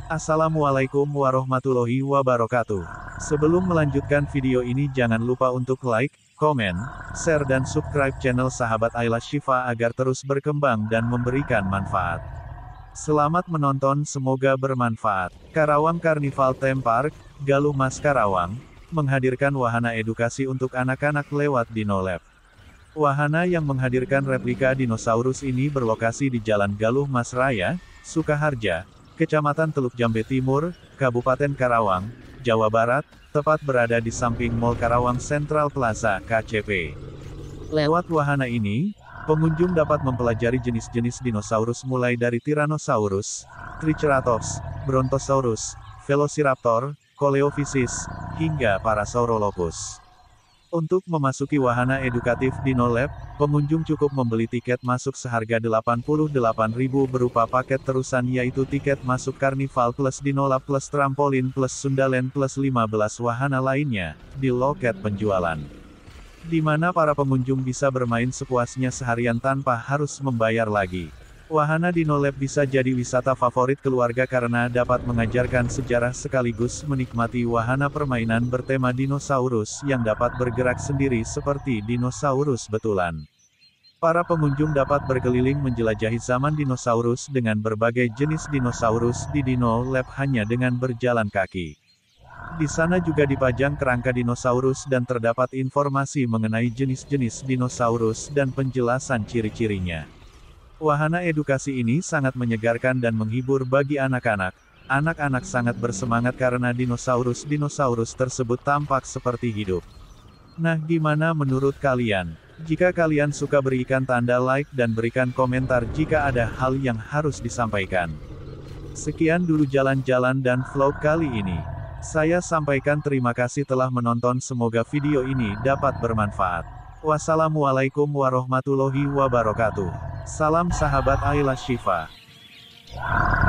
Assalamualaikum warahmatullahi wabarakatuh. Sebelum melanjutkan video ini jangan lupa untuk like, komen, share dan subscribe channel sahabat Ayla Shifa agar terus berkembang dan memberikan manfaat. Selamat menonton, semoga bermanfaat. Karawang Carnival Theme Park, Galuh Mas Karawang, menghadirkan wahana edukasi untuk anak-anak lewat Dino Lab. Wahana yang menghadirkan replika dinosaurus ini berlokasi di Jalan Galuh Mas Raya, Sukaharja, Kecamatan Teluk Jambe Timur, Kabupaten Karawang, Jawa Barat, tepat berada di samping Mall Karawang Central Plaza (KCP). Lewat wahana ini, pengunjung dapat mempelajari jenis-jenis dinosaurus mulai dari Tyrannosaurus, Triceratops, Brontosaurus, Velociraptor, Coleophysis, hingga Parasaurolophus. Untuk memasuki wahana edukatif Dino Lab, pengunjung cukup membeli tiket masuk seharga Rp88.000 berupa paket terusan yaitu tiket masuk Carnival plus Dino Lab plus Trampolin plus Sundaland plus 15 wahana lainnya, di loket penjualan. Di mana para pengunjung bisa bermain sepuasnya seharian tanpa harus membayar lagi. Wahana Dino Lab bisa jadi wisata favorit keluarga karena dapat mengajarkan sejarah sekaligus menikmati wahana permainan bertema dinosaurus yang dapat bergerak sendiri seperti dinosaurus betulan. Para pengunjung dapat berkeliling menjelajahi zaman dinosaurus dengan berbagai jenis dinosaurus di Dino Lab hanya dengan berjalan kaki. Di sana juga dipajang kerangka dinosaurus dan terdapat informasi mengenai jenis-jenis dinosaurus dan penjelasan ciri-cirinya. Wahana edukasi ini sangat menyegarkan dan menghibur bagi anak-anak. Anak-anak sangat bersemangat karena dinosaurus-dinosaurus tersebut tampak seperti hidup. Nah, gimana menurut kalian? Jika kalian suka berikan tanda like dan berikan komentar jika ada hal yang harus disampaikan. Sekian dulu jalan-jalan dan vlog kali ini. Saya sampaikan terima kasih telah menonton, semoga video ini dapat bermanfaat. Wassalamualaikum warahmatullahi wabarakatuh. Salam sahabat Ayla Shifa.